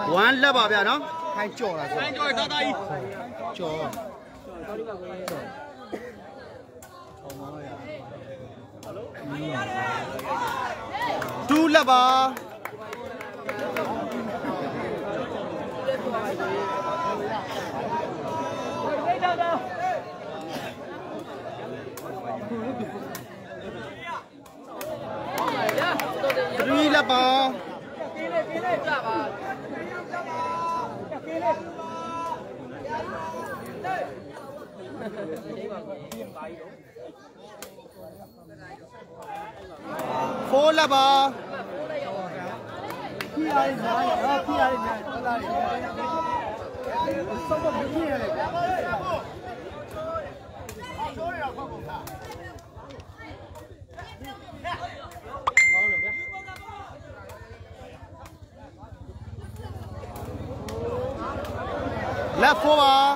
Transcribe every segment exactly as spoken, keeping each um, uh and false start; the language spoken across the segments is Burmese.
one là bao nhiêu nó hai chỗ là hai chỗ ta đây chỗ two là bao three là bao four là bao khi ai nói à khi ai nói là sao mà bị như này left four bao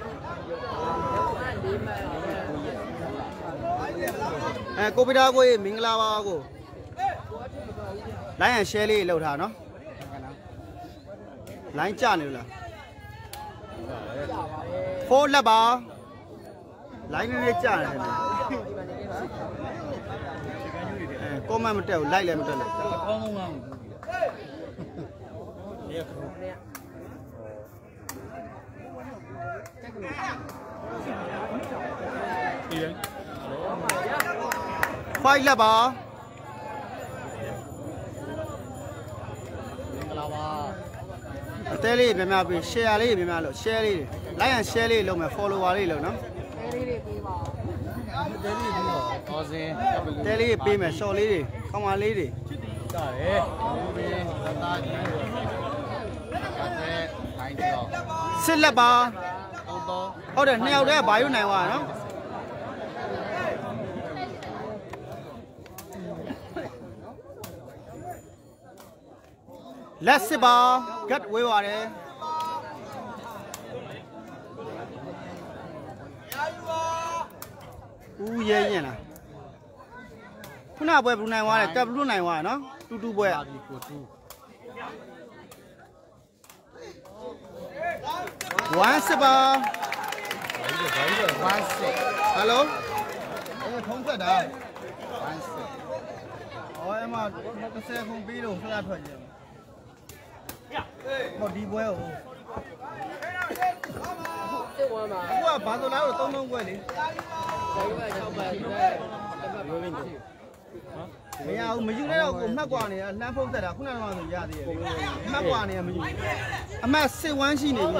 à cô bây giờ cô mình làm bao cô lấy hàng xe đi lâu thà nó lấy chả nữa là four là bao lấy nó đi chả này cô mà một triệu lấy lại một triệu này five là bao tele bên mà bị share đi bên mà lo share đi lấy hàng share đi luôn mà follow đi luôn nó tele bên mà show đi không ai đi đi xin là bao ở đây neo đấy bao nhiêu này hòa nó let's see bao get way vào đây u ye nhỉ nè hôm nào bơi bún này hòa này tập luôn này hòa nó tu tu bơi one sip bao hello em không phải đâu ôi em mà cái xe không biết đâu sao thuận vậy một đi bơi không qua bán tôi lái rồi tôi không quay đi mày ao mày dùng đấy đâu cũng mắc quà này làm phong thật là không làm được gì thì mắc quà này mày à mà xe quan gì này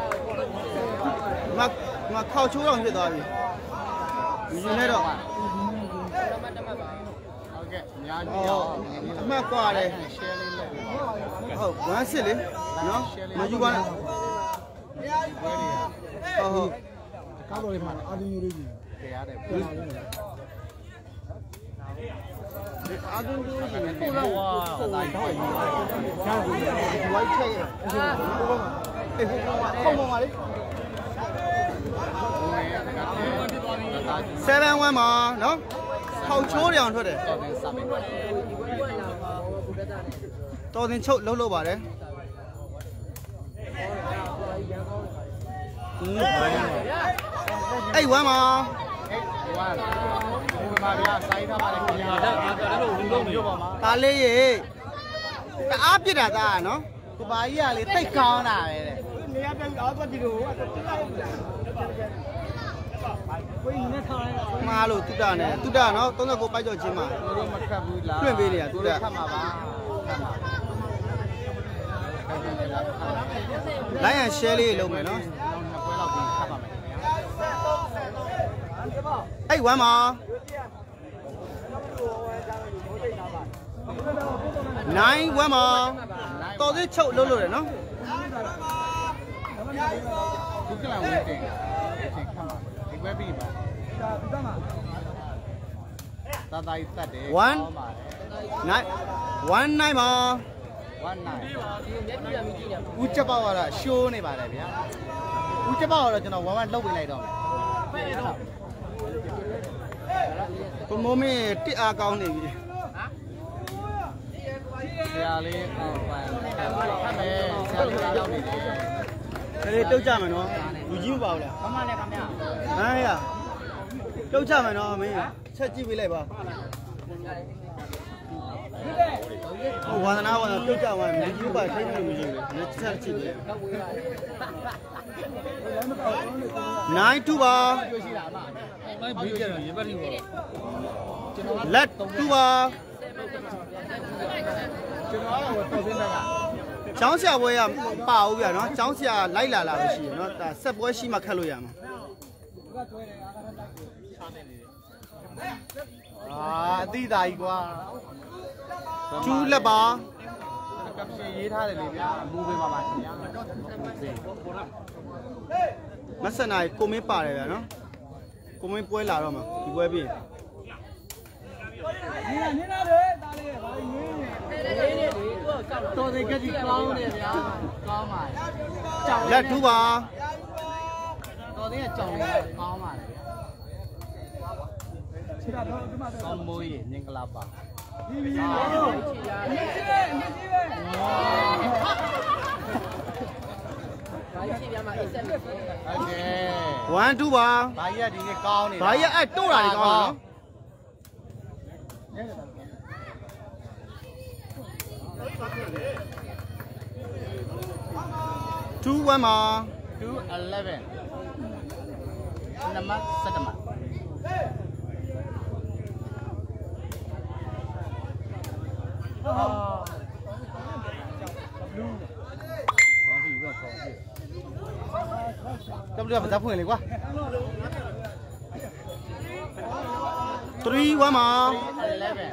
mà mà khâu chú lòng chuyện rồi mày dùng đấy đâu mà quà này ờ quá xịn đấy nó mà dùng quan ờ cá đồ này mà ăn đi đi gì 아주 seven one mà nó khâu chúa đi thôi đấy to đến chậu lâu lâu bảo đấy ấy quá mà ta lấy gì ta áp chứ đã ta nó cái bài gì lấy tay con này mà luôn tụt đà này tụt đà nó tôi là cô bay cho chị mà chuyện gì này tụt đà lấy hàng xe đi lâu mày nó ấy quá mà nine quá mà to thế chậu lâu rồi nó one nine one nine mà u chấp bao là show này bà này nhá u chấp bao là cho nó one one lâu bên này rồi con mồm ấy tít à cao này hả? Hả? Cái tiêu chả mà nó, đủ chín vào là. Này à, tiêu chả mà nó mấy, chết chi với lại bà. Hoàn nào hoàn tiêu chả mà mấy chín bà thấy mình gì, nó chết chi với. Nine two ba. Let two ba. Cháu xe với à bảo vậy nó, cháu xe lấy là là gì nó, ta sắp với xí mà khăn luôn mà. À, đi đại quá. Chú là ba. Cấp xe gì thay để đi à, mua về mà bán nhá. Mắt xe này cô mới bảo này vậy nó, cô mới quay lại rồi mà, đi quay đi. Tôi thấy cái gì con này nhá, con mà. Let two ba. Tôi thấy là chồng này con mà. Con môi nhưng là bà. One two ba. Bây giờ đi cái con này. Bây giờ ai đâu là đi con nó. Two one mà. Two eleven. Nama sedema. Trong đưa phải ra phơi này quá. Three one mà. Eleven.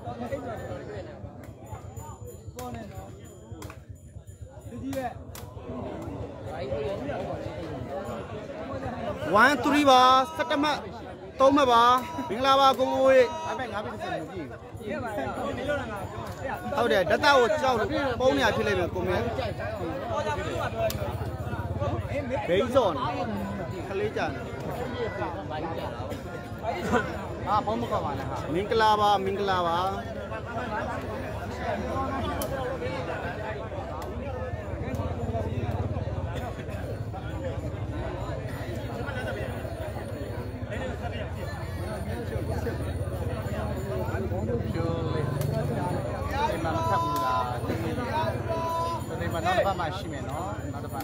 One three ba. Sát mà. Tôm mà ba. Mình là ba cô ơi. Anh phải ngáp cái gì? Thôi để đã tao cho bố nhà thì lên cùng em. Đấy rồi. Khá lý chả. À, bóng một con mà nè. Mình cái la ba, mình cái la ba. Mà nó thầm là cho nên mà nó phải mà xí mẹ nó nó phải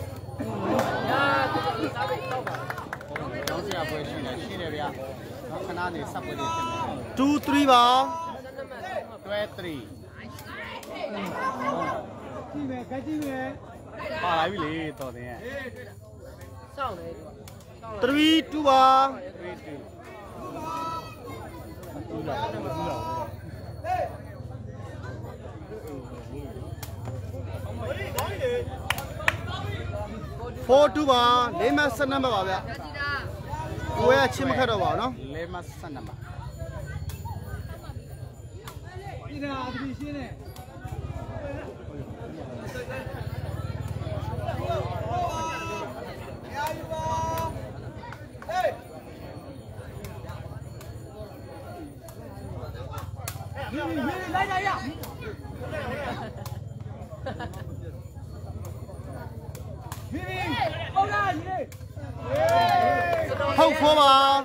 nó sẽ phải xí này xí này vậy nó khả năng này sắp tới Two three ba. two three ba lại bị lì to thế Three two ba. Four two ba. Lấy mà sân năm ba vậy. Cô ấy chim khát đâu bảo nó. lấy mà sân năm. Không phô ba.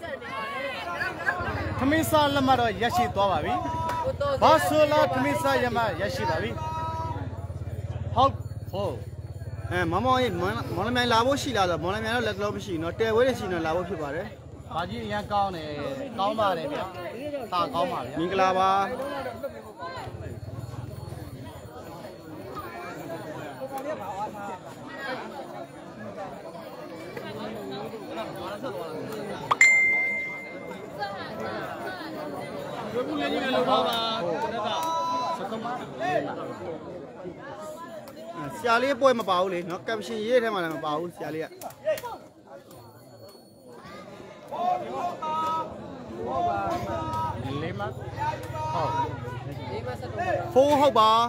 Thami sa lama rồi yashi to ba bi. Ba so la thami sa yama yashi ba bi. Hok phô. À, mắm ơi, món này mình làm bố xí là rồi, món này mình làm lâu xí, nó treo với cái xí nó làm bố phê bà đấy. Bà chỉ nhà cao này, cao mà đấy nhá, ta cao mà đấy. Mình cái làm ba. Xia lý bôi mà bảo đi, nó cầm xin gì thế mà làm bảo xia lý ạ. Lima, Phô hậu bà.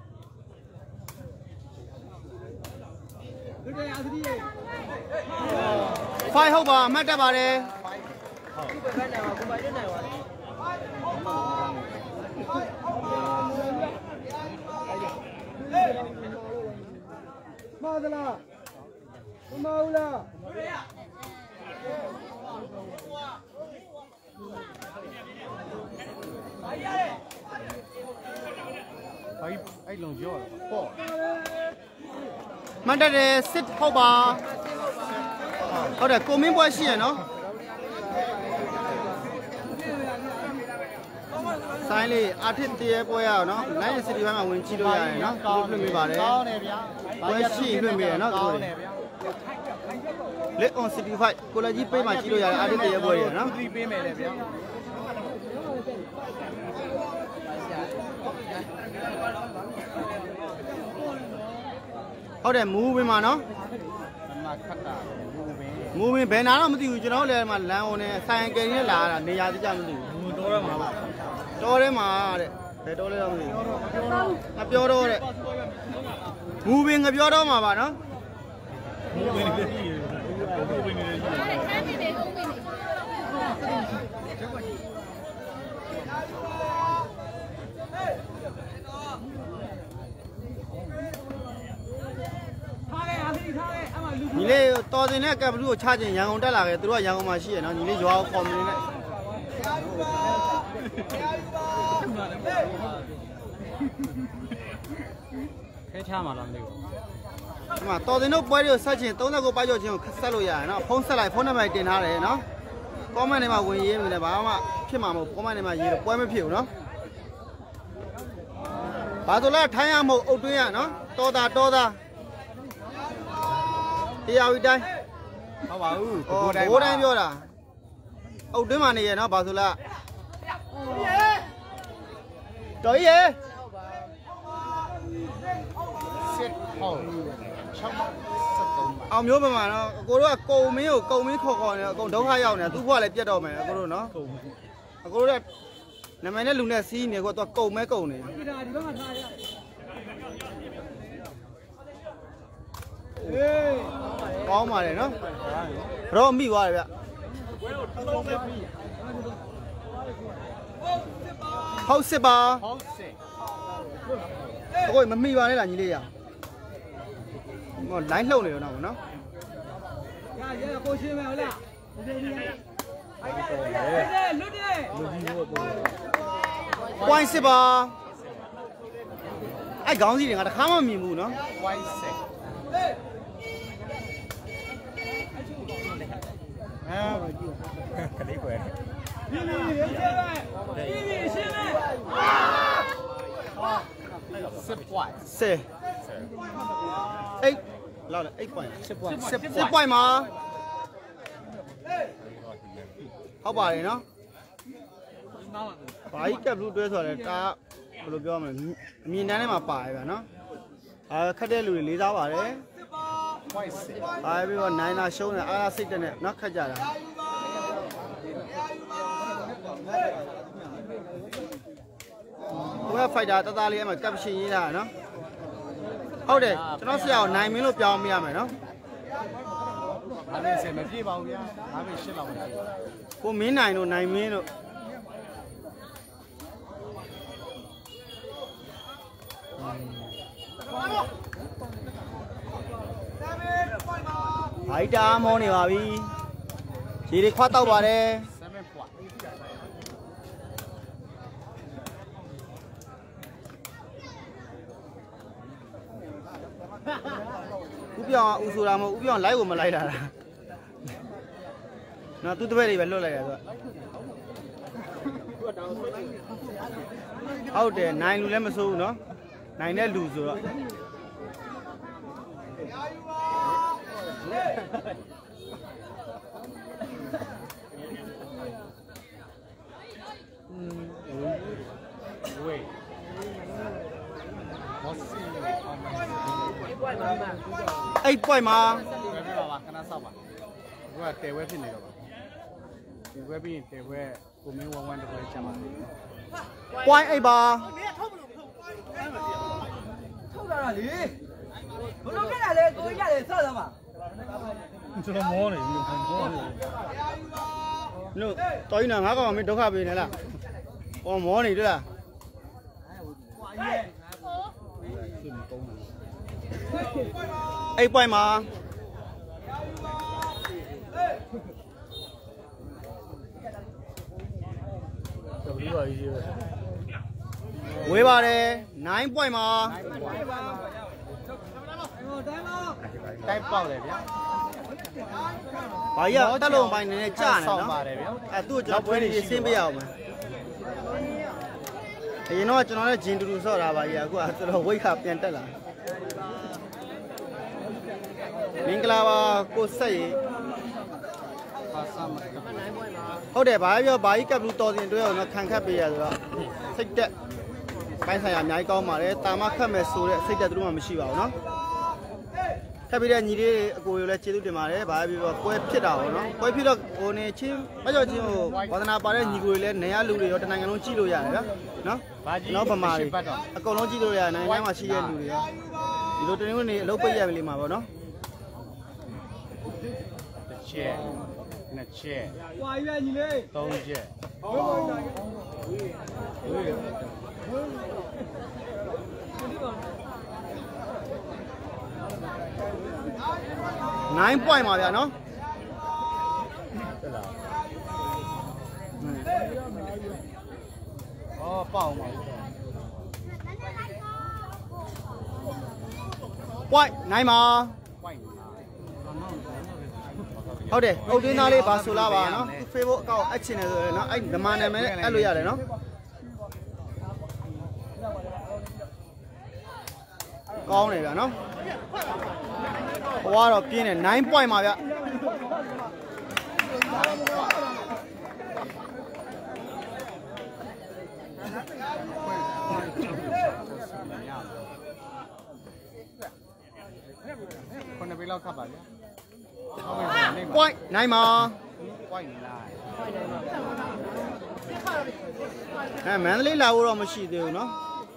Phai hậu bà, mát ra bà đi. 妈的啦，他妈了。 哎哎，龙角了，嚯！ 慢点的，sit 好吧？好的，国民不喜喏。ဆိုင်လေးအာထစ်တရေပွဲရအောင်နော်လိုင်းစီတီဘက်မှာဝင်ကြည့်လို့ရတယ်နော်သူတို့လွှင့်ပေးပါတယ်ကောင်းတယ်ဗျာပွဲရှိလွှင့်ပေးရနော်သူတို့လက် on စီတီဖိုက်ကိုလာကြီးပေးမှကြည့်လို့ရတယ်အာထစ်တရေပွဲရနော်သီးပေးမယ်လေဗျာဟုတ်တယ်မူးဝင်မှာနော်မခတ်တာမူးဝင်ဘယ်နာတော့မသိဘူးကျွန်တော်လည်းမှာလမ်းဝင်နဲ့ဆိုင်ကယ်ကြီးနဲ့လာတာနေရာတိကျမသိဘူးမူတော်ရမှာပါတော်ထဲမှာတဲ့ဘယ်တော်လဲတော့မသိဘူးငါပြောတော့တဲ့မူးဝင်ငါပြောတော့မှာပါနော်မူးဝင်နေတယ်မူးဝင်နေတယ်ခန်းနေတယ်ကုန်ပြီညီလေးတော်စင်နဲ့ကပ်ဘလူးကိုချခြင်းရန်ကုန်တက်လာခဲ့သူတို့ကရန်ကုန်မှာရှိရနော်ညီလေးရွာကိုခေါ်မနေနဲ့ခဲချမှာလားမသိဘူးဒီမှာတော်စင်တို့ပွဲတွေကိုဆက်ခြင်းသုံးကိုပါကြောချင်းကိုဆက်လို့ရတယ်နော်ဖုန်းဆက်လိုက်ဖုန်းနံပါတ်တင်ထားတယ်နော် comment ထဲမှာဝင်ရေးနေတယ်ဘာမှဖြစ်မှာမဟုတ် comment ထဲမှာရေးတော့ပွဲမဖြစ်ဘူးနော်ဘာလို့လဲထိုင်းရမဟုတ်အုတ်တွင်းရနော်တော်တာတော်တာတရားဝီတိုင်းဟုတ်ပါဘူးဘိုးတိုင်းဘိုးတိုင်းပြောတာအုတ်တွင်းမှာနေရနော်ဘာလို့လဲတော်ကြီးရေစစ်ဟုတ်ချောင်းစက်သုံးပါအောင်မျိုးပါမှာနော်အကိုတို့ကကုံမင်းကိုကုံမင်းခေါ်ခေါ်နေအကုန်ဒုက္ခရောက်နေတာသူ့ဘွားလည်းပြတ်တော့မယ်အကိုတို့နော်အကိုတို့ကနာမည်နဲ့လူနဲ့စီးနေကတော့ကုံမဲကုံနေဒီဘက်မှာထားရအေးကောင်းပါတယ်နော်တော့မိသွားတယ်ဗျဟုတ်စစ်ပါဟုတ်စစ်အကိုမမိပါနဲ့လားညီလေးရဟောလိုင်းလှုပ်နေတော့နော်ရရကိုရှင်းမယ်ဟုတ်လားဒီဒီအဲ့ဒါလွတ်တယ်လွတ်ပြီးတော့ပွိုင်းစစ်ပါအဲ့ခေါင်းစီးတွေငါတခါမှမမြင်ဘူးနော်ပွိုင်းစစ်အဲခလေးကွယ်ဒီလိုရေးရှင်းလိုက်ဒီဒီရှင်းလိုက်စစ်ပွိုင်းစစ်အဲ့လောက်လေeight point စစ်ပွိုင်းစစ်ပွိုင်းမှာဟုတ်ပါတယ်နော်ဘာကြီးကပ်လို့တွဲဆိုတယ်တာဘယ်လိုပြောမလဲအမြင်တန်းထဲမှာပါတယ်ဗျာနော်အာခက်တဲ့လူတွေလေးစားပါတယ်ပွိုင်းစစ်ဘာပြီးတော့နိုင်လာရှုံးတယ်အားလားစိတ်တက်နဲ့နော်ခက်ကြတာဘယ်ဖိုက်တာတသားလေးအဲ့မှာကပ်ရှင်ရေးတာနော်ဟုတ်တယ်ကျွန်တော်ဆရာကိုနိုင်မင်းလို့ပြောင်းပေးရမယ်နော်ဒါနဲ့စင်မပြေပါဘူးဗျာဒါပဲရှစ်လောက်ပဲကိုမင်းနိုင်တို့နိုင်မင်းတို့ဘိုက်တာမောနေပါပြီခြေတွေခွာတောက်ပါတယ်ဥပြောင်းဥဆိုတာမဟုတ်ဥပြောင်းလိုက်ကိုမလိုက်တာလားနော်သူ့တပည့်တွေပဲလွတ်လိုက်ရဆိုဟုတ်တယ်နိုင်လူလည်းမစိုးဘူးနော်နိုင်တဲ့လူဆိုတော့ဝေးဘောစီအဲ့ point မှာပဲပြပါပါခဏဆောက်ပါသူကတဲဝဲဖြစ်နေတော့ပါဒီဝဲပြီးရင်တဲဝဲကိုမင်းဝမ်ဝမ်တပွဲချမ်းပါ point အဲ့ပါထုတ်လာတာလေဘလို့ခဲ့တာလေကိုရတယ်ဆောက်သမားကျွန်တော်မောနေပြီခင်ဗျာလို့တော်ရင်ငါကောင်မင်းဒုက္ခပေးနေလားဟောမောနေတွေ့လားဟ eight point မှာဝေးပါတယ် nine point မှာတိုင်းပေါက်တယ်ဗျာဘာကြီးကတက်လုံးပိုင်းနေနဲ့ကြာနေနော်အဲသူ့ကျွန်တော်ပွဲနေရှင်းပေးရအောင်မယ်အရင်တော့ကျွန်တော်လည်းဂျင်တူတူဆော့တာပါကြီးအခုကတော်တော်ဝိတ်ခပြန်တက်လာမင်္ဂလာပါကိုဆက်ရေဟုတ်တယ်ဘာပြောဘာကြီးကပ်လူတော်တင်တွဲအောင်နော်ခံခတ်ပေးရဆိုတော့စိတ်တက်ပိုင်းဆိုင်ရာအများကြီးကောင်းပါတယ်တာမခတ်မယ်ဆိုတဲ့စိတ်တက်သူတို့မှမရှိပါဘူးနော်ထပ်ပြီးတဲ့ညီလေးအကိုရိုလည်းကျေးဇူးတင်ပါတယ်ဘာပြောပြောပွဲဖြစ်တာပေါ့နော်ပွဲဖြစ်တော့ဟိုနေချင်းမကြောက်ချင်းဟိုဝါသနာပါတဲ့ညီကိုတွေလည်းနေရလူတွေရောတနိုင်ငံလုံးကြည့်လို့ရတယ်ဗျာနော်နော်ဗမာတွေအကုန်လုံးကြည့်လို့ရတယ်နိုင်ငံမှာရှိတဲ့လူတွေရောဒီလိုတင်းဝင်နေအလုပ်ပိတ်ရပြီလေမှာပေါ့နော်တစ်ချက်နှစ်ချက်ဝါရွယ်ညီလေးသုံးချက် nine point ပါဗျာနော်ဩပေါအောင်ပါ point nine ပါဟုတ်တယ်အုတ်တင်းသားလေးပါဆိုလာပါနော် Facebook account အချင်းနေဆိုရယ်နော်အဲ့ဓမ္မနာမည်နဲ့အဲ့လိုရတယ်နော်ကောင်းတယ်ဗျာနော်ဟိုကတော့ပြင်းတယ် nine point ပါဗျခုနှစ်ပေလောက်ခတ်ပါဗျာ point nine ပါ point nine အဲမန္တလေးလာဖို့တော့မရှိသေးဘူးနော်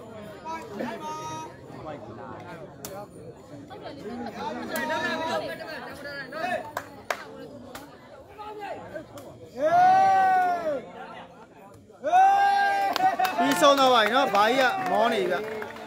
ပြီးဆုံးတော့ပါပြီနော်ဘာကြီးကမောနေပြီ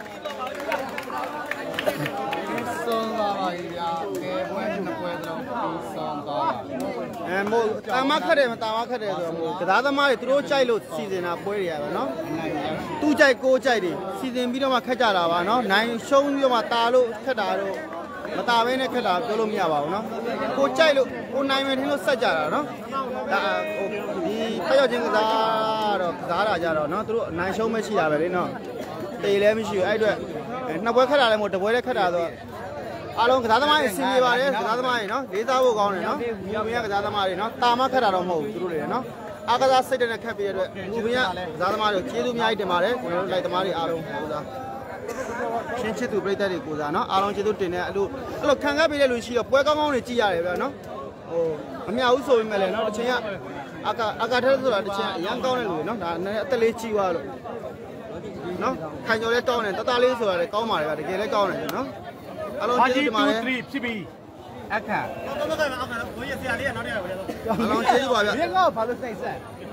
ဆုံးသွားပါပြီဗျာကဲပွဲနှစ်ပွဲသလုံးပြီးဆုံးသွားပါပြီအဲမို့တာမခတ်တယ်မတာမခတ်တယ်ဆိုတော့မို့ကစားသမားတွေသူတို့ကြိုက်လို့စီစဉ်တာပွဲတွေရပါနော်သူ့ကြိုက်ကိုကြိုက်တွေစီစဉ်ပြီးတော့မှခတ်ကြတာပါနော်နိုင်ရှုံးပြီးတော့မှတာလို့ခတ်တာတော့မတာဘဲနဲ့ခက်တာပြောလို့မရပါဘူးနော်ကိုကြိုက်လို့ကိုနိုင်မယ်ထင်လို့ဆက်ကြတာနော်ဒါဟိုဒီဖျောက်ချင်းကစားတော့ကစားတာကြတော့နော်သူတို့အနိုင်ရှုံးမရှိတာပဲလေနော်တေးလည်းမရှိဘူးအဲ့အတွက်နှစ်ပွဲခက်တာလည်းမဟုတ်တစ်ပွဲလည်းခက်တာဆိုအားလုံးကစားသမားတွေစီနေပါတယ်ကစားသမားတွေနော်လေးစားဖို့ကောင်းတယ်နော်မူမင်းကကစားသမားတွေနော်တာမခက်တာတော့မဟုတ်ဘူးသူတို့တွေနော်အားကစားစိတ်နဲ့ခက်ပြီးတဲ့အတွက်မူမင်းကကစားသမားတွေကျေးဇူးအများကြီးတင်ပါတယ်ကျွန်တော်တို့လိုက်သမားတွေအားလုံးကိုစားချင်းချစ်သူပြည်သက်တွေကိုစားနော်အားလုံးကျေးဇူးတင်တယ်အဲ့လိုအဲ့လိုခံခတ်ပေးတဲ့လူရှိတော့ပွဲကောင်းကောင်းတွေကြည့်ရတယ်ဗျာနော်ဟိုမမြောက်ဘူးဆိုပေမဲ့လည်းနော်တစ်ချိန်ကအကာအကာထဲဆိုတာတစ်ချိန်အရန်ကောင်းတဲ့လူတွေနော်ဒါနည်းအသက်လေးကြီးသွားလို့နော်ခိုင်ကျော်လေးတောင်းတယ်တတလေးဆိုတာလည်းကောင်းပါတယ်ဗျာတကယ်လည်းကောင်းတယ်နော်အားလုံးကျေးဇူးတင်ပါတယ်ဖြစ်ပြီအခါတော့တော့ကအခါဘိုးရဆရာလေးကနောက်တည့်ရပါလေတော့အားလုံးကျေးဇူးပါဗျာဒီကောဘာလို့စိတ်ဆက်